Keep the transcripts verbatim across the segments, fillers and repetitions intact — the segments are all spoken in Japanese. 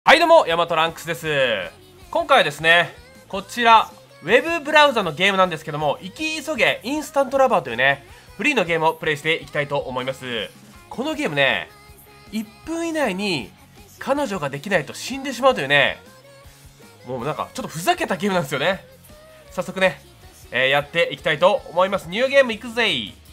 はいどうも、ヤマトランクスです。今回はですね、こちらウェブブラウザのゲームなんですけども、生き急げインスタントラバーというねフリーのゲームをプレイしていきたいと思います。このゲームね、いっぷん以内に彼女ができないと死んでしまうというね、もうなんかちょっとふざけたゲームなんですよね。早速ね、えー、やっていきたいと思います。ニューゲームいくぜ。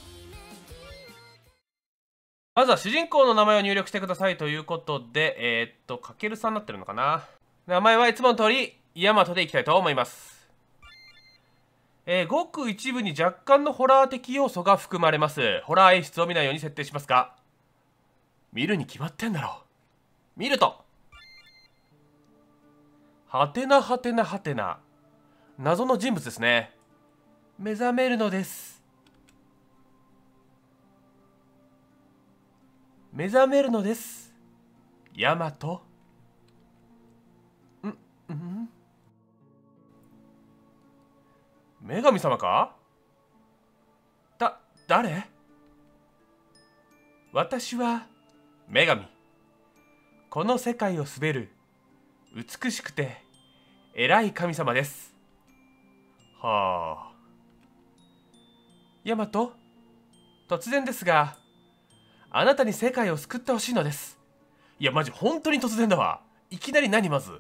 まずは主人公の名前を入力してくださいということで、えー、っと、かけるさんになってるのかな。名前はいつもの通り、ヤマトでいきたいと思います。えー、ごく一部に若干のホラー的要素が含まれます。ホラー演出を見ないように設定しますが、見るに決まってんだろう。見ると、はてなはてなはてな。謎の人物ですね。目覚めるのです。目覚めるのです。ヤマト。ん、ん女神様か？だ、誰？私は女神。この世界を滑る美しくて偉い神様です。はあ。ヤマト、突然ですが、あなたに世界を救ってほしいのです。いや、マジ本当に突然だわ。いきなり何まず。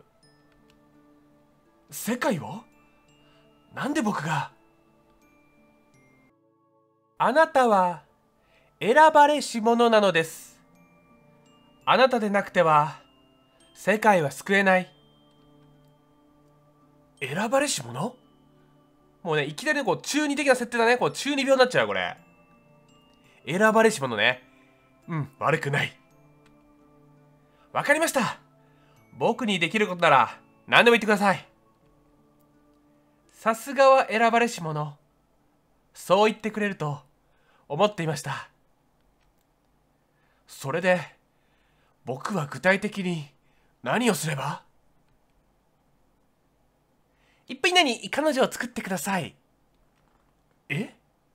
世界を？なんで僕が？あなたは選ばれし者なのです。あなたでなくては世界は救えない。選ばれし者？もうね、いきなりこう中二的な設定だね。こう中二病になっちゃうよ、これ。選ばれし者ね。うん、悪くない。わかりました。僕にできることなら何でも言ってください。さすがは選ばれし者。そう言ってくれると思っていました。それで僕は具体的に何をすれば？いっぷん以内に彼女を作ってください。え？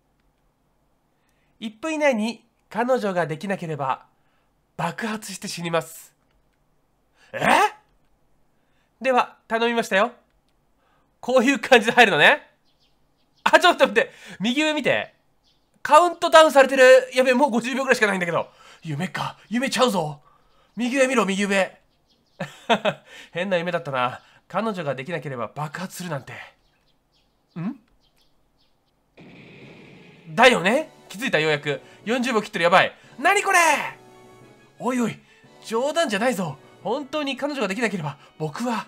いっぷん以内に彼女ができなければ爆発して死にます。え？では頼みましたよ。こういう感じで入るのね。あ、ちょっと待って。右上見て。カウントダウンされてる。やべえ、もうごじゅうびょうぐらいしかないんだけど。夢か。夢ちゃうぞ。右上見ろ、右上。変な夢だったな。彼女ができなければ爆発するなんて。んだよね。気づいた、ようやく。よんじゅうびょう切ってる。やばい。何これ。おいおい、冗談じゃないぞ。本当に彼女ができなければ僕は。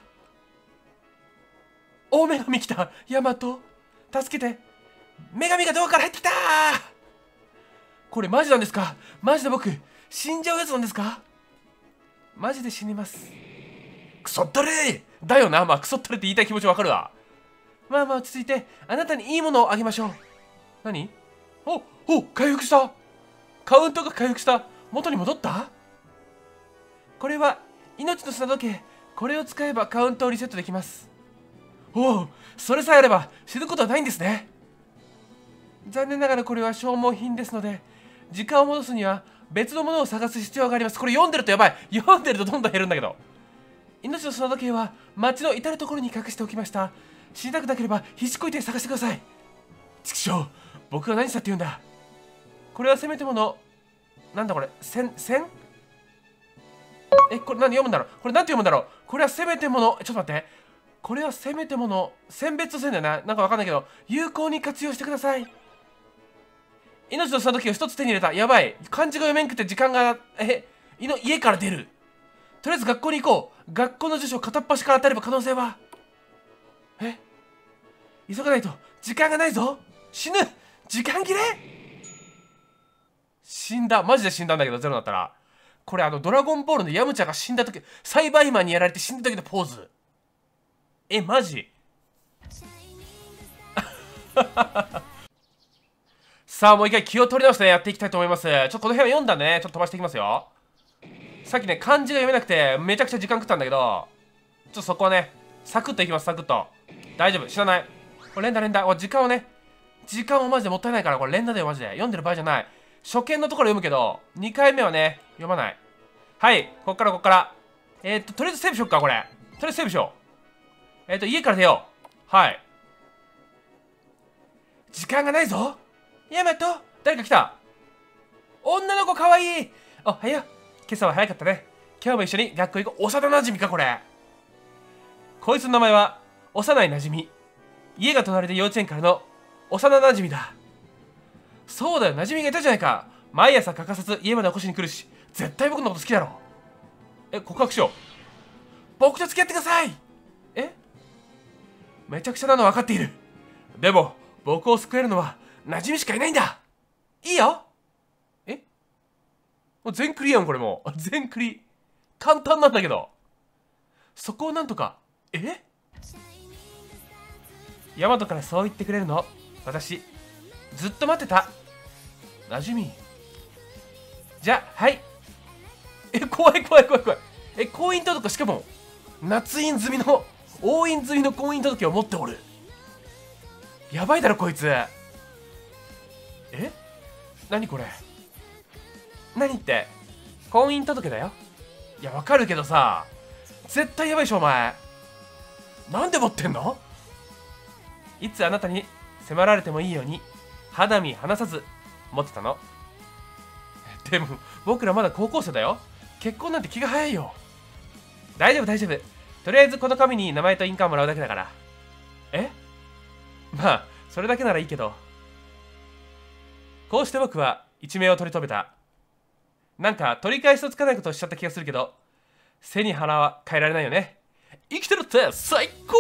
お、女神来た。ヤマト、助けて。女神がどこから入ってきた。これマジなんですか？マジで僕死んじゃうやつなんですか？マジで死にます。クソったれだよな。まあクソったれって言いたい気持ちわかるわ。まあまあ落ち着いて、あなたにいいものをあげましょう。何？おお、回復した。カウントが回復した。元に戻った。これは命の砂時計。これを使えばカウントをリセットできます。おお、それさえあれば死ぬことはないんですね。残念ながらこれは消耗品ですので、時間を戻すには別のものを探す必要があります。これ読んでるとやばい。読んでるとどんどん減るんだけど。命の砂時計は街の至る所に隠しておきました。死にたくなければ必死こいて探してください。ちくしょう、僕が何したって言うんだ。これはせめてもの、なんだこれ、せん、せんえ、これ何読むんだろう。これ何て読むんだろう。これはせめてもの、ちょっと待って。これはせめてもの、選別とせんだよな。なんかわかんないけど、有効に活用してください。命の砂時計を一つ手に入れた。やばい。漢字が読めんくて時間が、え、いの家から出る。とりあえず学校に行こう。学校の辞書を片っ端から当たれば可能性は。え、急がないと。時間がないぞ。死ぬ。時間切れ。死んだ。マジで死んだんだけど、ゼロだったら。これあの、ドラゴンボールのヤムチャが死んだ時、サイバイマンにやられて死んだ時のポーズ。え、マジさあ、もう一回気を取り直してやっていきたいと思います。ちょっとこの辺は読んだんでね、ちょっと飛ばしていきますよ。さっきね、漢字が読めなくて、めちゃくちゃ時間食ったんだけど、ちょっとそこはね、サクッといきます、サクッと。大丈夫、知らない。これ連打連打。時間をね、時間をマジでもったいないから、これ連打だよ、マジで。読んでる場合じゃない。初見のところ読むけど、にかいめはね、読まない。はい、こっからこっから。 えー、っと、とりあえずセーブしよっか、これ。とりあえずセーブしよう。えー、っと、家から出よう。はい。時間がないぞ。ヤマト、誰か来た。女の子かわいい。おはよう。今朝は早かったね。今日も一緒に学校行こう。幼馴染か、これ。こいつの名前は、幼い馴染。家が隣で幼稚園からの幼馴染だ。そうだよ、馴染がいたじゃないか。毎朝欠かさず家まで起こしに来るし、絶対僕のこと好きだろ。え、告白しよう。僕と付き合ってください。え、めちゃくちゃなの分かっている。でも、僕を救えるのは馴染みしかいないんだ。いいよ。え、もう全クリやん、これもう。全クリ。簡単なんだけど。そこをなんとか。え、ヤマトからそう言ってくれるの。私、ずっと待ってた。馴染み。じゃあ、はい。え、怖い怖い怖い怖い。え、婚姻届、しかも、捺印済みの、押印済みの婚姻届を持っておる。やばいだろ、こいつ。え、何これ。何って、婚姻届だよ。いや、わかるけどさ、絶対やばいでしょ、お前。なんで持ってんの？いつあなたに迫られてもいいように、肌身離さず持ってたの。でも、僕らまだ高校生だよ。結婚なんて気が早いよ。大丈夫大丈夫。とりあえずこの紙に名前と印鑑もらうだけだから。え？まあ、それだけならいいけど。こうして僕は一命を取り留めた。なんか取り返しのつかないことをしちゃった気がするけど、背に腹は変えられないよね。生きてるって最高！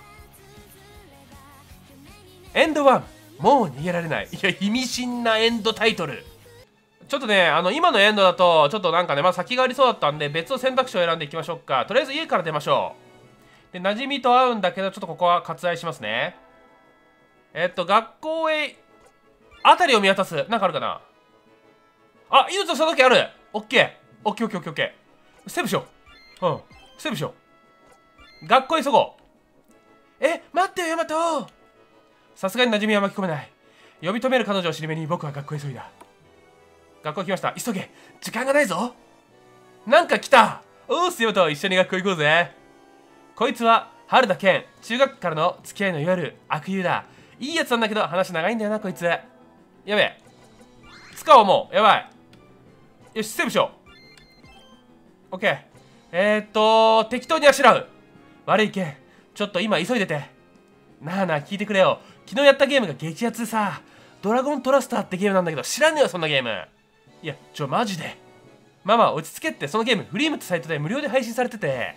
エンドワン、もう逃げられない。いや、意味深なエンドタイトル。ちょっとね、あの、今のエンドだと、ちょっとなんかね、まあ先がありそうだったんで、別の選択肢を選んでいきましょうか。とりあえず家から出ましょう。で、馴染みと会うんだけど、ちょっとここは割愛しますね。えっと、学校へ、あたりを見渡す。なんかあるかな？あ、命の届けある。オッケー。オッケーオッケーオッケーオッケー。セーブしよう。うん。セーブしよう。学校へ急ごう。え、待ってよ、ヤマト。さすがに馴染みは巻き込めない。呼び止める彼女を尻目に僕は学校へ急いだ。学校来ました。急げ。時間がないぞ。なんか来た。おーす、ヤマト。一緒に学校行こうぜ。こいつは、春田健。中学からの付き合いのいわゆる悪友だ。いいやつなんだけど、話長いんだよな、こいつ。やべえ。使おう、もう。やばい。よし、セーブしよう。オッケー。えー、っと、適当にあしらう。悪いけん。ちょっと今急いでて。なあなあ、聞いてくれよ。昨日やったゲームが激アツでさ、ドラゴントラスターってゲームなんだけど、知らねえよ、そんなゲーム。いや、ちょ、マジで。ママ、落ち着けって、そのゲーム、フリームってサイトで無料で配信されてて。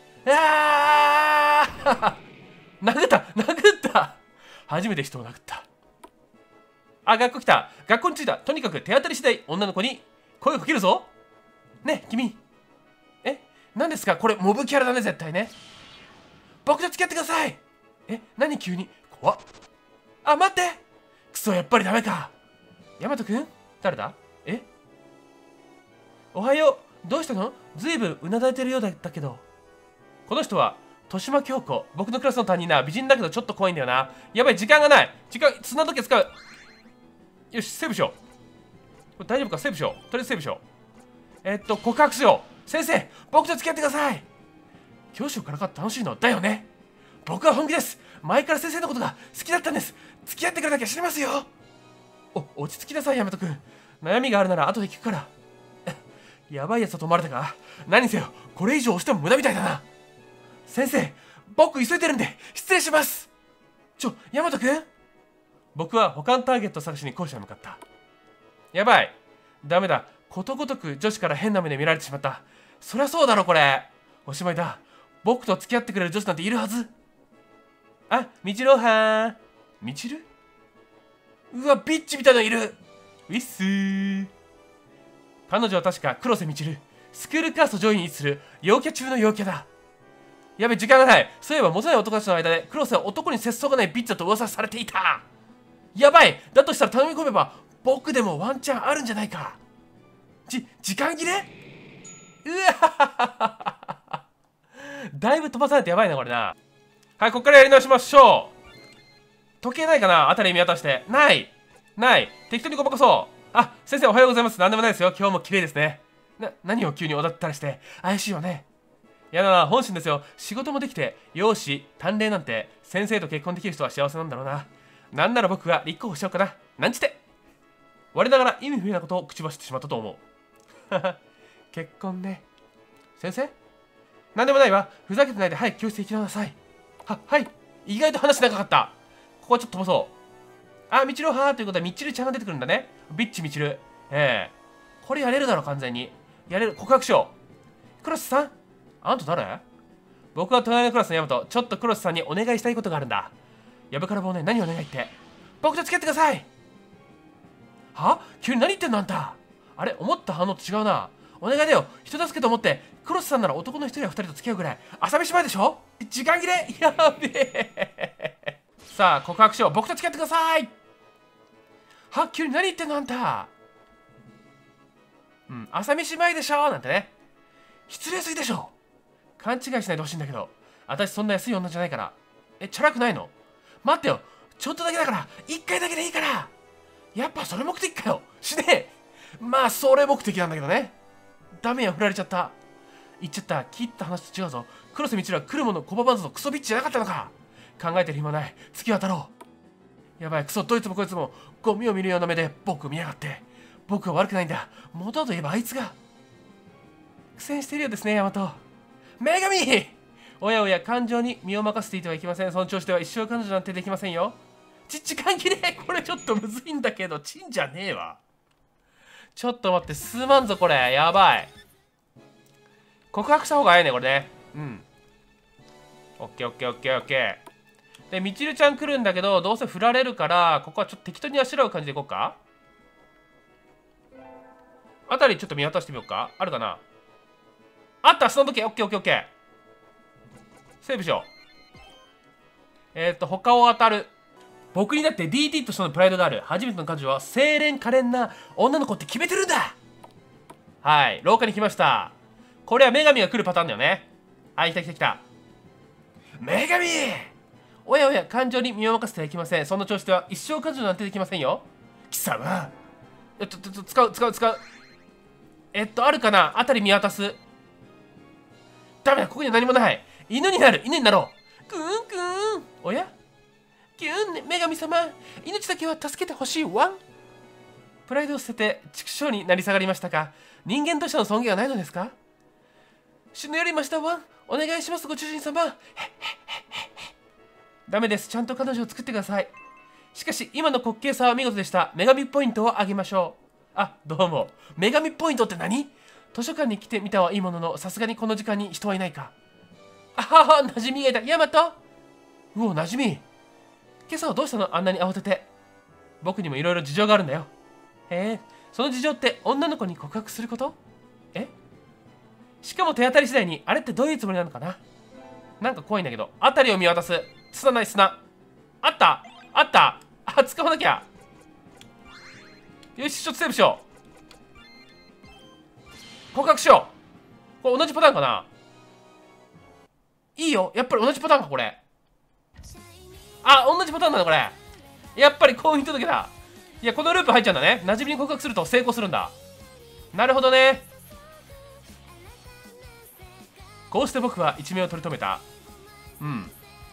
あー殴った殴った初めて人を殴った。あ、学校来た。学校に着いた。とにかく手当たり次第、女の子に声をかけるぞ。ねえ、君。え、何ですか？これ、モブキャラだね、絶対ね。僕と付き合ってください。え、何急に。怖っ。あ、待って。クソ、やっぱりダメか。ヤマトくん？誰だ？え？おはよう。どうしたの？ずいぶんうなだれてるようだったけど。この人は、豊島京子。僕のクラスの担任な。美人だけどちょっと怖いんだよな。やばい、時間がない。時間、砂時計使う。よし、セーブしよう。これ大丈夫か？セーブしよう。とりあえずセーブしよう。えー、っと、告白しよう。先生、僕と付き合ってください。教師をからかって楽しいのだよね。僕は本気です。前から先生のことが好きだったんです。付き合ってくれなきゃ知りますよ。お、落ち着きなさい、ヤマトくん。悩みがあるなら後で聞くから。やばいやつだと思われたか？何せよ、これ以上押しても無駄みたいだな。先生、僕急いでるんで、失礼します。ちょ、ヤマトくん？僕は他のターゲットを探しに校舎へ向かった。やばい。ダメだ。ことごとく女子から変な目で見られてしまった。そりゃそうだろ、これ。おしまいだ。僕と付き合ってくれる女子なんているはず。あ、みちろはん。みちる？うわ、ビッチみたいなのいる。ウィッスー。彼女は確か黒瀬みちる。スクールカースト上位に位置する陽キャ中の陽キャだ。やべ、時間がない。そういえば、モテない男たちの間で、黒瀬は男に節操がないビッチだと噂されていた。やばい。だとしたら頼み込めば、僕でもワンチャンあるんじゃないか。じ、時間切れ？うわだいぶ飛ばされてやばいな、これな。はい、こっからやり直しましょう。時計ないかな？あたり見渡して。ない。ない。適当にごまかそう。あ、先生おはようございます。なんでもないですよ。今日も綺麗ですね。な、何を急におだったりして。怪しいよね。 やだな、本心ですよ。仕事もできて、容姿、短麗なんて、先生と結婚できる人は幸せなんだろうな。なんなら僕が立候補しようかな。なんちって。我ながら意味不明なことを口走ってしまったと思う。結婚ね。先生？なんでもないわ。ふざけてないで早く教室行きなさい。は、はい。意外と話長かった。ここはちょっと飛ばそう。あ、みちるはーということで、みちるちゃんが出てくるんだね。ビッチみちる。ええー。これやれるだろ、完全に。やれる。告白しよう。クロスさん？あんた誰？僕は隣のクラスのヤマト。ちょっとクロスさんにお願いしたいことがあるんだ。やぶから棒ね、何お願いって。僕と付き合ってください。は？急に何言ってんのあんた。あれ、思った反応と違うな。お願いだよ。人助けと思って、クロスさんなら男の一人や二人と付き合うぐらい朝飯前でしょ。時間切れ。やべえ。さあ、告白しよう。僕と付き合ってください。は？急に何言ってんのあんた。うん、朝飯前でしょなんてね。失礼すぎでしょ。勘違いしないでほしいんだけど、私そんな安い女じゃないから。え、チャラくないの？待ってよ。ちょっとだけだから、一回だけでいいから。やっぱそれ目的かよ。しねえ。まあ、それ目的なんだけどね。ダメよ、振られちゃった。言っちゃった。切った話と違うぞ。黒瀬みちるは来るものコババンズのクソビッチじゃなかったのか。考えてる暇ない。月渡ろう。やばい、クソ、どいつもこいつもゴミを見るような目で僕を見やがって。僕は悪くないんだ。元はといえばあいつが。苦戦してるようですね、ヤマト。女神！おやおや、感情に身を任せていてはいけません。その調子では一生彼女なんてできませんよ。ちっちかん切れ。これちょっとむずいんだけど、チンじゃねえわ。ちょっと待って、すまんぞ、これ。やばい。告白した方が早いね、これね。うん。オッケーオッケーオッケーオッケー。で、みちるちゃん来るんだけど、どうせ振られるから、ここはちょっと適当にあしらう感じでいこうか。あたりちょっと見渡してみようか。あるかな。あった、その時、オッケーオッケーオッケー。セーブしよう。えっと、他を当たる。僕にだって ディーティー としてのプライドがある。初めての彼女は清廉可憐な女の子って決めてるんだ。はい、廊下に来ました。これは女神が来るパターンだよね。はい、来た来た来た。女神！おやおや、感情に身を任せてはいけません。そんな調子では一生彼女なんてできませんよ。貴様。えっと、使う、使う、使う。えっと、あるかな。あたり見渡す。ダメだ、ここには何もない。犬になる、犬になろう。くーんくーん。おやキューンね、女神様。命だけは助けてほしいわん。プライドを捨てて畜生になり下がりましたか。人間としての尊厳はないのですか。死ぬよりましたわん。お願いします、ご主人様。ダメです。ちゃんと彼女を作ってください。しかし、今の滑稽さは見事でした。女神ポイントをあげましょう。あ、どうも。女神ポイントって何？図書館に来てみたはいいものの、さすがにこの時間に人はいないか。あはは、馴染みがいた。ヤマト。うお、馴染み。今朝はどうしたの？あんなに慌てて。僕にもいろいろ事情があるんだよ。へえ、その事情って女の子に告白すること？え？しかも手当たり次第に、あれってどういうつもりなのかな。なんか怖いんだけど。あたりを見渡す。砂ない砂。あったあった。あ、使わなきゃ。よし、ちょっとセーブしよう。告白しよう。これ同じパターンかな。いいよ。やっぱり同じパターンか、これ。あ、同じパターンだね、これ。やっぱり婚姻届だ。いや、このループ入っちゃうんだね。馴染みに告白すると成功するんだ。なるほどね。こうして僕は一命を取り留めた。うん。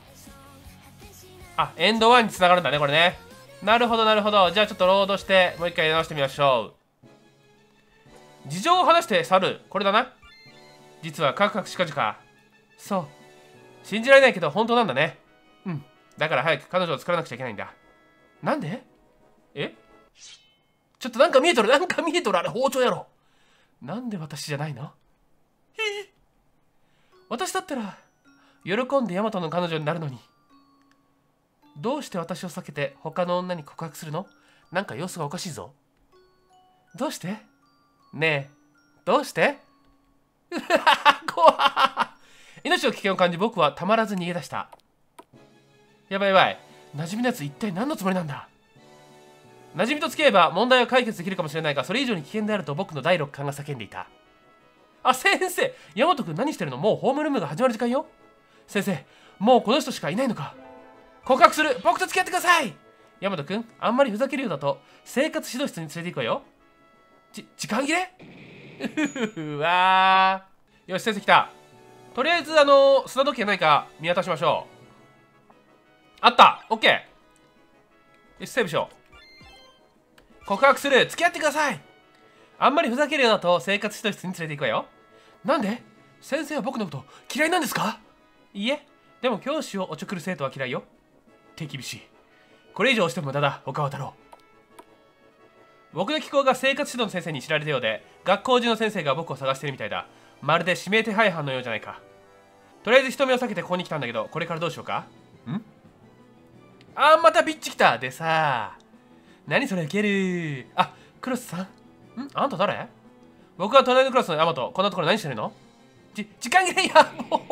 あ、エンドワンにつながるんだね、これね。なるほど、なるほど。じゃあちょっとロードして、もう一回直してみましょう。事情を話して去る。これだな。実はカクカクしかじか。そう。信じられないけど本当なんだね。うん。だから早く彼女を作らなくちゃいけないんだ。なんで？え？ちょっとなんか見えとる、なんか見えとる、あれ包丁やろ。なんで私じゃないの？え？私だったら、喜んでヤマトの彼女になるのに。どうして私を避けて他の女に告白するの？なんか様子がおかしいぞ。どうして？ねえ、どうして？うわぁ、怖っ。命の危険を感じ僕はたまらず逃げ出した。やばいやばい。馴染みのやつ一体何のつもりなんだ。馴染みと付き合えば問題は解決できるかもしれないが、それ以上に危険であると僕の第六感が叫んでいた。あ、先生、ヤマト君何してるの？もうホームルームが始まる時間よ。先生、もうこの人しかいないのか。告白する。僕と付き合ってください。ヤマト君、あんまりふざけるようだと生活指導室に連れて行くわよ。ち、時間切れ？うふふふわー。よし、先生来た。 とりあえず、あの、砂時計ないか見渡しましょう。あった。オッケー。よし、セーブしよう。告白する。付き合ってください。あんまりふざけるようだと生活指導室に連れて行くわよ。なんで？先生は僕のこと嫌いなんですか？いいえ。でも教師をおちょくる生徒は嫌いよ。手厳しい。これ以上しても無駄だ、岡尾太郎。僕の気候が生活指導の先生に知られたようで、学校中の先生が僕を探してるみたいだ。まるで指名手配犯のようじゃないか。とりあえず人目を避けてここに来たんだけど、これからどうしようか？ん？あー、またビッチ来た。でさ、何それ、ケル。あ、クロスさん。ん？あんた誰？僕は隣のクラスのヤマト。こんなところ何してるの？じ、時間切れや。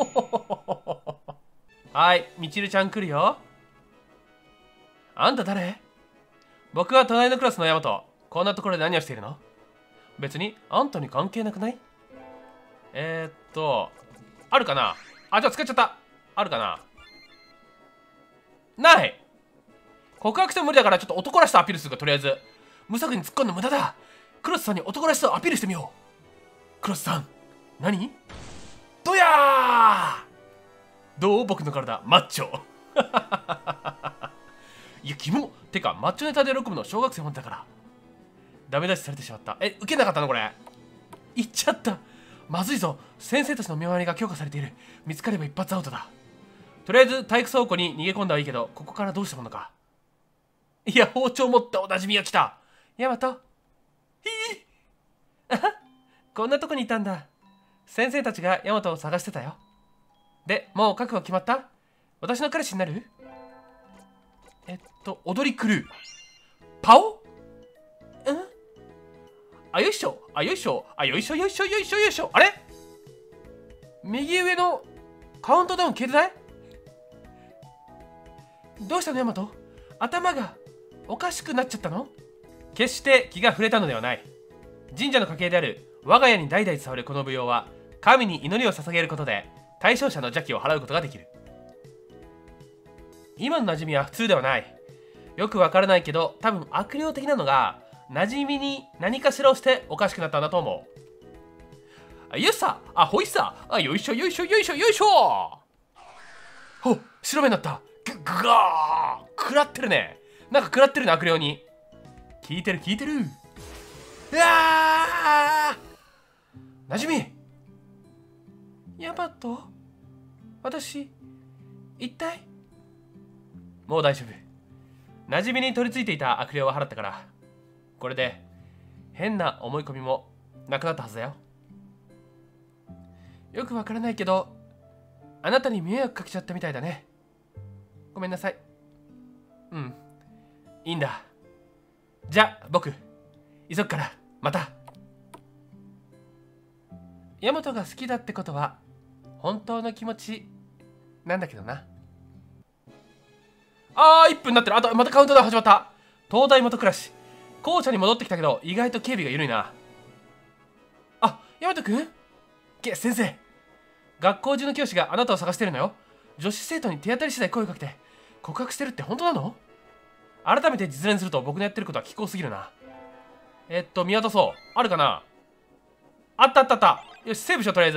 はい、みちるちゃん来るよ。あんた誰？僕は隣のクラスのヤマト。こんなところで何をしているの？別にあんたに関係なくない？えー、っとあるかなあ、じゃあ使っちゃった。あるかなない。告白しても無理だからちょっと男らしさアピールするか。とりあえず無策に突っ込んだ無駄だ。クロスさんに男らしさをアピールしてみよう。クロスさん、何？どやー。どう？僕の体マッチョ。いや君もてかマッチョネタで喜ぶの小学生本だから。ダメ出しされてしまった。え、受けなかったのこれ。言っちゃった。まずいぞ。先生たちの見回りが強化されている。見つかれば一発アウトだ。とりあえず体育倉庫に逃げ込んだはいいけど、ここからどうしたものか。いや、包丁持ったおなじみが来た。ヤマト。ひい。あは、こんなとこにいたんだ。先生たちがヤマトを探してたよ。で、もう覚悟決まった？私の彼氏になる？えっと、踊り狂う。パオ？うん？あ、よいしょ。あ、よいしょ。あ、よいしょよいしょよいしょよいしょ。あれ？右上のカウントダウン消えてない？どうしたのヤマト？頭がおかしくなっちゃったの？決して気が触れたのではない。神社の家系である我が家に代々伝わるこの舞踊は、神に祈りを捧げることで対象者の邪気を払うことができる。今の馴染みは普通ではない。よくわからないけど、多分悪霊的なのが馴染みに何かしらをしておかしくなったんだと思う。あ、よっさあ、ほいっさあ、よいしょよいしょよいしょよいしょ。ほっ、白目になった。ぐぐがー食らってるね。なんか食らってるね、悪霊に。聞いてる聞いてる。うわー、なじみ。ヤマト、私一体。もう大丈夫。なじみに取り付いていた悪霊は払ったから、これで変な思い込みもなくなったはずだよ。よくわからないけど、あなたに迷惑かけちゃったみたいだね。ごめんなさい。うん、いいんだ。じゃあ僕急ぐからまた。ヤマトが好きだってことは本当の気持ちなんだけどな。あー、いっぷんになってる。あとまたカウントダウン始まった。東大元暮らし。校舎に戻ってきたけど意外と警備が緩いな。あ、ヤマトくん？け、先生。学校中の教師があなたを探してるのよ。女子生徒に手当たり次第声をかけて告白してるって本当なの？改めて実演すると僕のやってることは奇行すぎるな。えっと見渡そう。あるかな？あったあったあった。よし、セーブしよう。とりあえず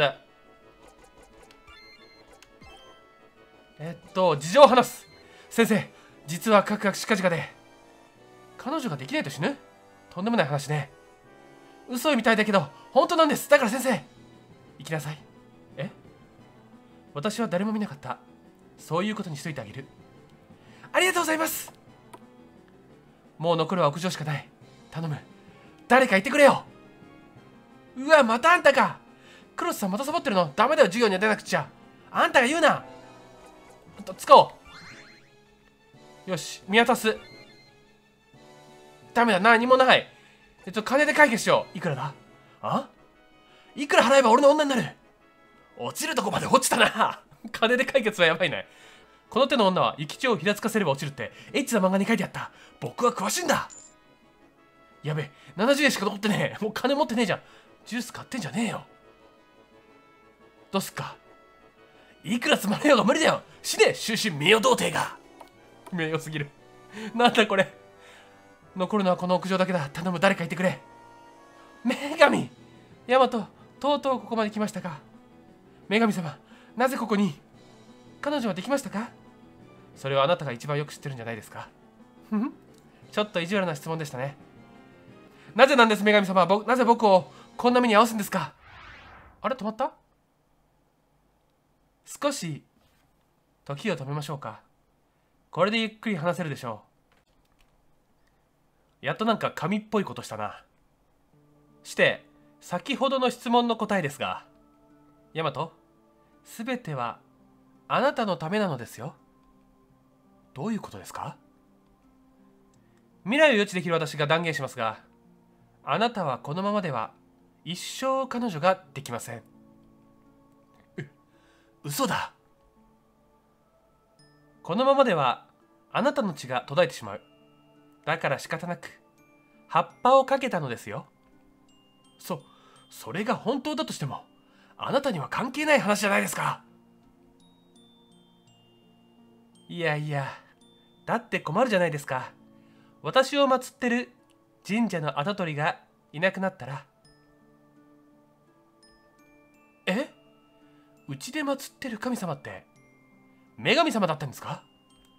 えっと事情を話す。先生、実はカクカクしかじかで彼女ができないと死ぬ？とんでもない話ね。嘘みたいだけど本当なんです。だから先生、行きなさい。え？私は誰も見なかった。そういうことにしといてあげる。ありがとうございます。もう残るは屋上しかない。頼む、誰かいてくれよ。うわ、またあんたか。クロスさんまたサボってるの？ダメだよ、授業には出なくちゃ。あんたが言うな。と使おう。よし、見渡す。ダメだ、何もない。えっと金で解決しよう。いくらだ？あ？いくら払えば俺の女になる？落ちるとこまで落ちたな。金で解決はやばいね。この手の女は諭吉をひらつかせれば落ちるってエッチな漫画に書いてあった。僕は詳しいんだ。やべ、ななじゅうえんしか残ってねえ。もう金持ってねえじゃん。ジュース買ってんじゃねえよ。どうすっか。いくらつまらねえようが無理だよ。死ね、終身名誉童貞が。名誉すぎる。なんだこれ。残るのはこの屋上だけだ。頼む、誰かいてくれ。女神。ヤマト、とうとうここまで来ましたか。女神様、 なぜここに彼女はできましたか？それはあなたが一番よく知ってるんじゃないですか？ふふちょっと意地悪な質問でしたね。なぜなんです、女神様。ぼなぜ僕をこんな目に遭わすんですか？あれ、止まった？少し時を止めましょうか。これでゆっくり話せるでしょう。やっとなんか神っぽいことしたな。して先ほどの質問の答えですが、ヤマト、すべてはあなたのためなのですよ。どういうことですか？未来を予知できる私が断言しますが、あなたはこのままでは一生彼女ができません。う、嘘だ。このままではあなたの血が途絶えてしまう。だから仕方なく葉っぱをかけたのですよ。そ、それが本当だとしても、あなたには関係ない話じゃないですか。いやいや、だって困るじゃないですか。私を祀ってる神社の跡取りがいなくなったら。え？うちで祀ってる神様って女神様だったんですか？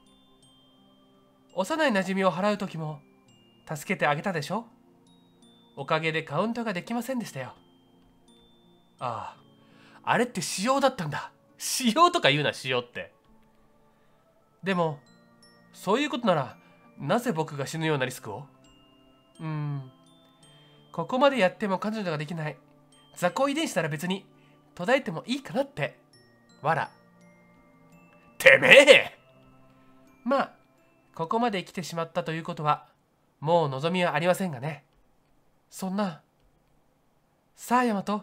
幼い馴染みを払う時も助けてあげたでしょ？おかげでカウントができませんでしたよ。ああ、あれって仕様だったんだ。仕様とか言うな、仕様って。でもそういうことならなぜ僕が死ぬようなリスクを？うーんここまでやっても彼女ができない雑魚遺伝子なら別に途絶えてもいいかなって。わら。てめえ！まあここまで来てしまったということはもう望みはありませんがね。そんな。さあヤマト、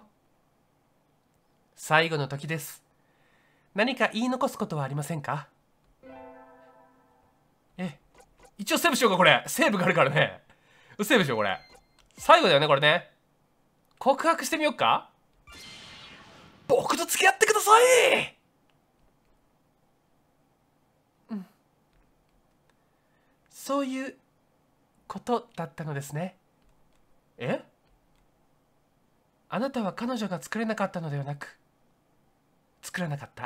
最後の時です。何か言い残すことはありませんか？え、一応セーブしようか。これセーブがあるからね。セーブしよう。これ最後だよね、これね。告白してみよっか。僕と付き合ってください。うん、そういうことだったのですね。え？あなたは彼女が作れなかったのではなく、作らなかった。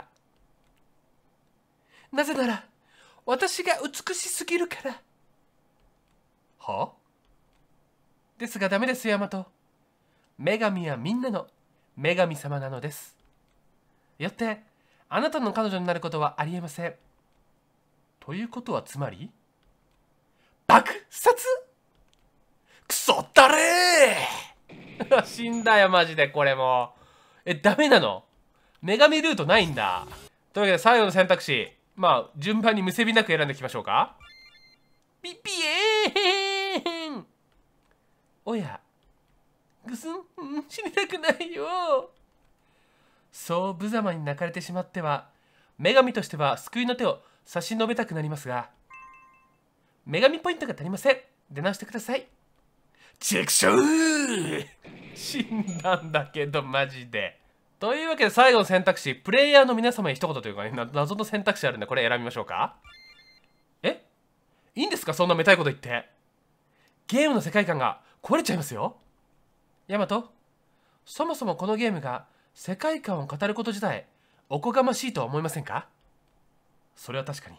なぜなら私が美しすぎるから。は？ですがダメです、ヤマト。女神はみんなの女神様なのです。よってあなたの彼女になることはありえません。ということはつまり爆殺？クソったれー死んだよマジで。これもえダメなの？女神ルートないんだ。というわけで最後の選択肢、まあ順番にむせびなく選んでいきましょうか。ピピエーン。おや、ぐすん、死にたくないよ。そう無様に泣かれてしまっては女神としては救いの手を差し伸べたくなりますが、女神ポイントが足りません。出直してください。チェックショー死んだんだけどマジで。というわけで最後の選択肢、プレイヤーの皆様に一言というかね、謎の選択肢あるんでこれ選びましょうか。え、いいんですかそんなめたいこと言って。ゲームの世界観が壊れちゃいますよ。ヤマト、そもそもこのゲームが世界観を語ること自体おこがましいとは思いませんか？それは確かに。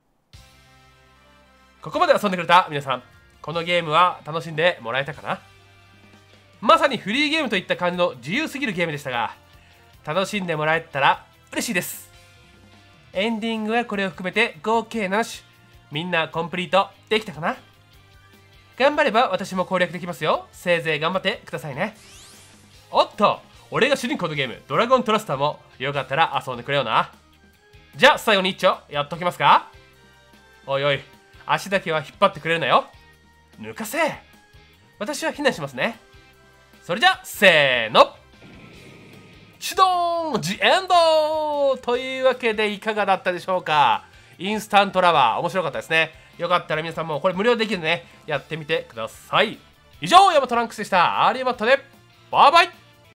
ここまで遊んでくれた皆さん、このゲームは楽しんでもらえたかな？まさにフリーゲームといった感じの自由すぎるゲームでしたが、楽しんでもらえたら嬉しいです。エンディングはこれを含めて合計なな種。みんなコンプリートできたかな？頑張れば私も攻略できますよ。せいぜい頑張ってくださいね。おっと、俺が主人公のゲームドラゴントラスターもよかったら遊んでくれよな。じゃあ最後に一丁やっときますか。おいおい、足だけは引っ張ってくれるなよ。抜かせ。私は避難しますね。それじゃせーの、チドーンジエンドというわけでいかがだったでしょうか。インスタントラバー面白かったですね。よかったら皆さんもこれ無料できるんでね、やってみてください。以上、ヤマトランクスでした。アーリーマットでバイバイ。